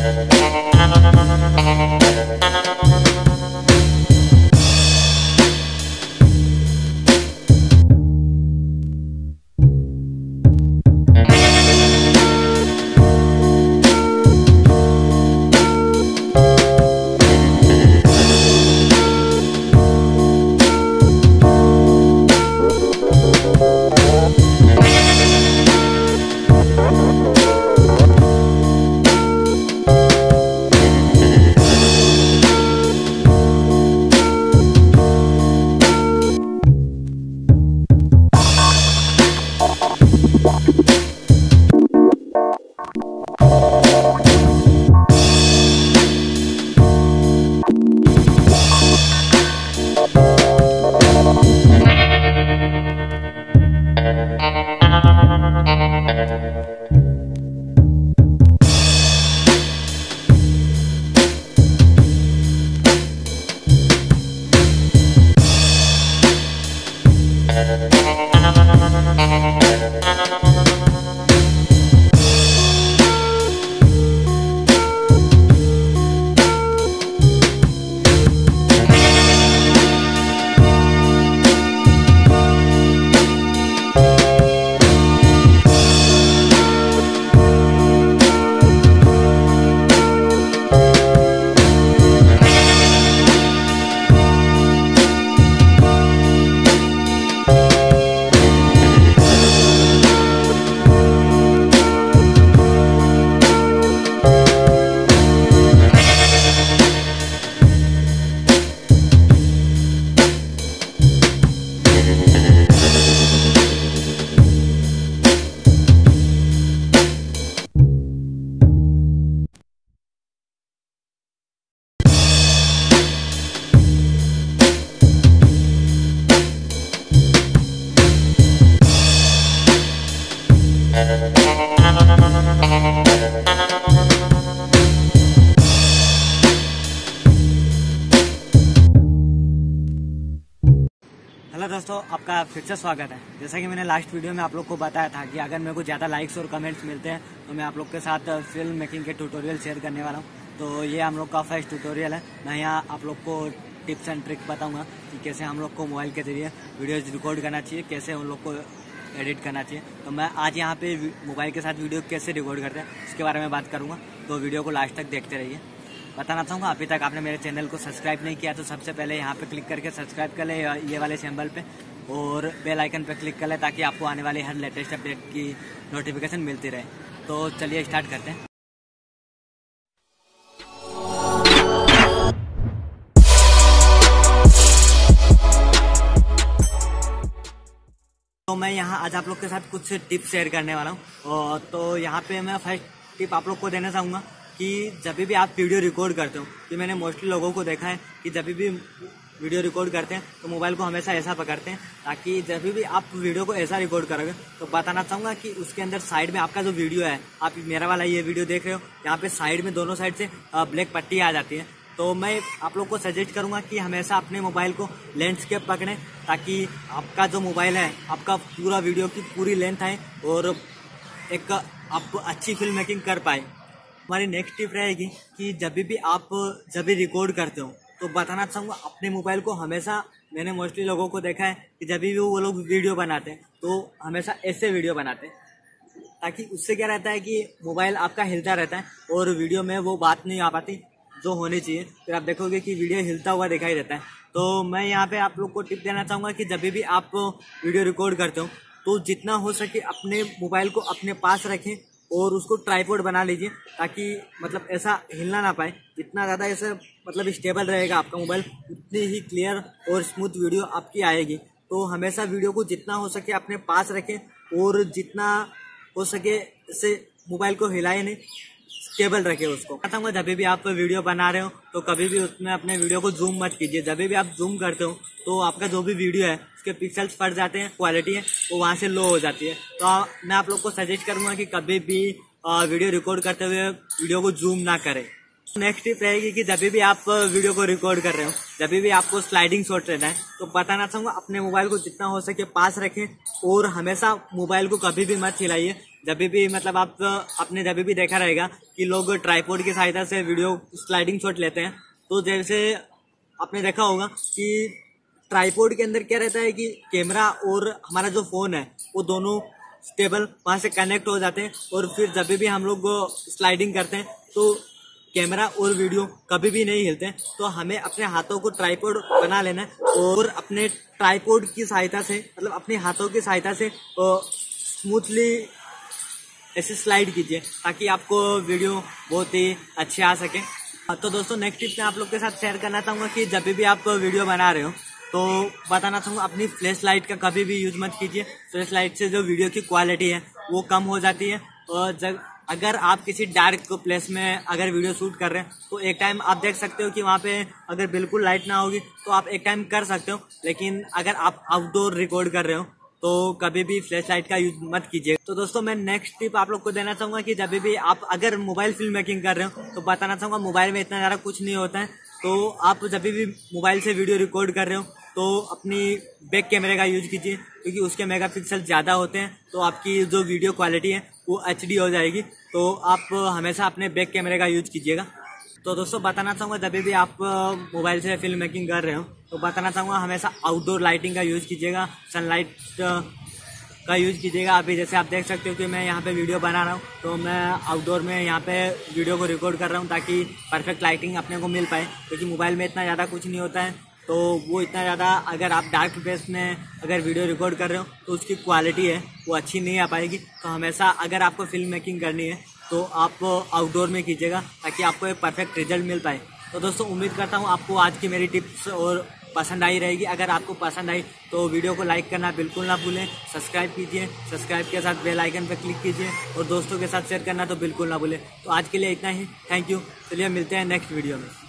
Hello दोस्तों, आपका फिर से स्वागत है। जैसा कि मैंने लास्ट वीडियो में आप लोग को बताया था कि अगर मेरे को ज़्यादा लाइक्स और कमेंट्स मिलते हैं तो मैं आप लोग के साथ फिल्म मेकिंग के ट्यूटोरियल शेयर करने वाला हूं। तो ये हम लोग का फर्स्ट ट्यूटोरियल है। मैं यहाँ आप लोग को टिप्स एंड ट्रिक बताऊंगा कि कैसे हम लोग को मोबाइल के जरिए वीडियोज रिकॉर्ड करना चाहिए, कैसे उन लोग को एडिट करना चाहिए। तो मैं आज यहाँ पे मोबाइल के साथ वीडियो कैसे रिकॉर्ड करते हैं इसके बारे में बात करूँगा। तो वीडियो को लास्ट तक देखते रहिए। बताना चाहूँगा, अभी तक आपने मेरे चैनल को सब्सक्राइब नहीं किया तो सबसे पहले यहाँ पे क्लिक करके सब्सक्राइब कर ले, ये वाले सिंबल पे, और बेल आइकन पे क्लिक कर ले ताकि आपको आने वाली हर लेटेस्ट अपडेट की नोटिफिकेशन मिलती रहे। तो चलिए स्टार्ट करते हैं। तो मैं यहाँ आज आप लोग के साथ कुछ टिप्स शेयर करने वाला हूँ। तो यहाँ पे मैं फर्स्ट टिप आप लोग को देना चाहूँगा कि जब भी आप वीडियो रिकॉर्ड करते हो, कि मैंने मोस्टली लोगों को देखा है कि जब भी वीडियो रिकॉर्ड करते हैं तो मोबाइल को हमेशा ऐसा पकड़ते हैं ताकि जब भी आप वीडियो को ऐसा रिकॉर्ड करोगे तो बताना चाहूँगा कि उसके अंदर साइड में आपका जो वीडियो है, आप मेरा वाला ये वीडियो देख रहे हो, यहाँ पे साइड में दोनों साइड से ब्लैक पट्टी आ जाती है। तो मैं आप लोग को सजेस्ट करूँगा कि हमेशा अपने मोबाइल को लैंडस्केप पकड़ें ताकि आपका जो मोबाइल है, आपका पूरा वीडियो की पूरी लेंथ आए और एक आप अच्छी फिल्म मेकिंग कर पाए। हमारी नेक्स्ट टिप रहेगी कि जब भी रिकॉर्ड करते हो तो बताना चाहूँगा अपने मोबाइल को हमेशा, मैंने मोस्टली लोगों को देखा है कि जब भी वो लोग वीडियो बनाते हैं तो हमेशा ऐसे वीडियो बनाते हैं ताकि उससे क्या रहता है कि मोबाइल आपका हिलता रहता है और वीडियो में वो बात नहीं आ पाती जो होनी चाहिए। फिर आप देखोगे कि वीडियो हिलता हुआ दिखाई देता है। तो मैं यहाँ पे आप लोग को टिप देना चाहूँगा कि जब भी आप वीडियो रिकॉर्ड करते हो तो जितना हो सके अपने मोबाइल को अपने पास रखें और उसको ट्राइपॉड बना लीजिए ताकि मतलब ऐसा हिलना ना पाए। जितना ज़्यादा ऐसा मतलब स्टेबल रहेगा आपका मोबाइल, उतनी ही क्लियर और स्मूथ वीडियो आपकी आएगी। तो हमेशा वीडियो को जितना हो सके अपने पास रखें और जितना हो सके इससे मोबाइल को हिलाए नहीं, स्टेबल रखें उसको। बताऊँगा जब भी आप वीडियो बना रहे हो तो कभी भी उसमें अपने वीडियो को जूम मत कीजिए। जब भी आप जूम करते हो तो आपका जो भी वीडियो है उसके पिक्सल्स फट जाते हैं, क्वालिटी है वो वहाँ से लो हो जाती है। तो मैं आप लोग को सजेस्ट करूँगा कि कभी भी वीडियो रिकॉर्ड करते हुए वीडियो को जूम ना करें। नेक्स्ट टिप रहेगी कि जब भी आप वीडियो को रिकॉर्ड कर रहे हो जब भी आपको स्लाइडिंग शॉट लेना है तो बताना चाहूंगा अपने मोबाइल को जितना हो सके पास रखें और हमेशा मोबाइल को कभी भी मत हिलाइए। जब भी मतलब आप आपने जब भी देखा रहेगा कि लोग ट्राइपॉड की सहायता से वीडियो स्लाइडिंग शॉट लेते हैं, तो जैसे आपने देखा होगा कि ट्राइपॉड के अंदर क्या रहता है कि कैमरा और हमारा जो फोन है वो दोनों स्टेबल वहां से कनेक्ट हो जाते हैं, और फिर जब भी हम लोग स्लाइडिंग करते हैं तो कैमरा और वीडियो कभी भी नहीं हिलते हैं। तो हमें अपने हाथों को ट्राइपॉड बना लेना है और अपने ट्राइपॉड की सहायता से मतलब अपने हाथों की सहायता से स्मूथली ऐसे स्लाइड कीजिए ताकि आपको वीडियो बहुत ही अच्छे आ सके। तो दोस्तों नेक्स्ट टिप मैं आप लोग के साथ शेयर करना चाहूँगा कि जब भी आप वीडियो बना रहे हो तो बताना चाहूँगा अपनी फ्लैश लाइट का कभी भी यूज मत कीजिए। फ्लैश लाइट से जो वीडियो की क्वालिटी है वो कम हो जाती है, और अगर आप किसी डार्क प्लेस में अगर वीडियो शूट कर रहे हैं तो एक टाइम आप देख सकते हो कि वहाँ पे अगर बिल्कुल लाइट ना होगी तो आप एक टाइम कर सकते हो, लेकिन अगर आप आउटडोर रिकॉर्ड कर रहे हो तो कभी भी फ्लैश लाइट का यूज मत कीजिए। तो दोस्तों मैं नेक्स्ट टिप आप लोग को देना चाहूंगा कि जब भी आप अगर मोबाइल फिल्म मेकिंग कर रहे हो तो बताना चाहूंगा मोबाइल में इतना ज़्यादा कुछ नहीं होता है। तो आप जब भी मोबाइल से वीडियो रिकॉर्ड कर रहे हो तो अपनी बैक कैमरे का यूज कीजिए, क्योंकि उसके मेगापिक्सल ज़्यादा होते हैं तो आपकी जो वीडियो क्वालिटी है वो HD हो जाएगी। तो आप हमेशा अपने बैक कैमरे का यूज कीजिएगा। तो दोस्तों बताना चाहूँगा जब भी आप मोबाइल से फिल्म मेकिंग कर रहे हो तो बताना चाहूँगा हमेशा आउटडोर लाइटिंग का यूज़ कीजिएगा, सनलाइट का यूज़ कीजिएगा। अभी जैसे आप देख सकते हो कि मैं यहाँ पे वीडियो बना रहा हूँ तो मैं आउटडोर में यहाँ पे वीडियो को रिकॉर्ड कर रहा हूँ ताकि परफेक्ट लाइटिंग अपने को मिल पाए, क्योंकि मोबाइल में इतना ज़्यादा कुछ नहीं होता है। तो वो इतना ज़्यादा अगर आप डार्क प्लेस में अगर वीडियो रिकॉर्ड कर रहे हो तो उसकी क्वालिटी है वो अच्छी नहीं आ पाएगी। तो हमेशा अगर आपको फिल्म मेकिंग करनी है तो आप आउटडोर में कीजिएगा ताकि आपको एक परफेक्ट रिजल्ट मिल पाए। तो दोस्तों उम्मीद करता हूँ आपको आज की मेरी टिप्स और पसंद आई रहेगी। अगर आपको पसंद आई तो वीडियो को लाइक करना बिल्कुल ना भूलें, सब्सक्राइब कीजिए, सब्सक्राइब के साथ बेल आइकन पर क्लिक कीजिए और दोस्तों के साथ शेयर करना तो बिल्कुल ना भूलें। तो आज के लिए इतना ही, थैंक यू। चलिए मिलते हैं नेक्स्ट वीडियो में।